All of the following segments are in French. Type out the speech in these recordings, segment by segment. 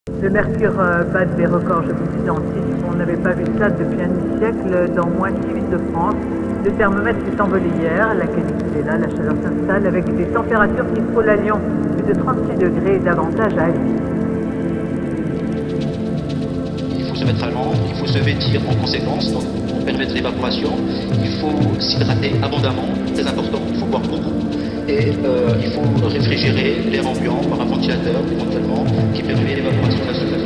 Le mercure bat des records, je vous identique. On n'avait pas vu ça depuis un demi-siècle dans moins de 6 villes de France. Le thermomètre s'est envolé hier, la canicule est là, la chaleur s'installe avec des températures qui frôlent à Lyon, plus de 36 degrés et davantage à Albi. Il faut se mettre à l'ombre, il faut se vêtir en conséquence pour permettre l'évaporation. Il faut s'hydrater abondamment, très important, il faut boire beaucoup. Et il faut réfrigérer l'air ambiant par un ventilateur éventuellement qui permet l'évaporation de la surface.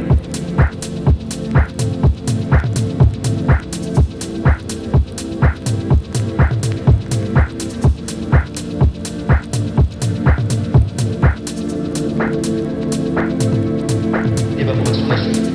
L'évaporation de la surface.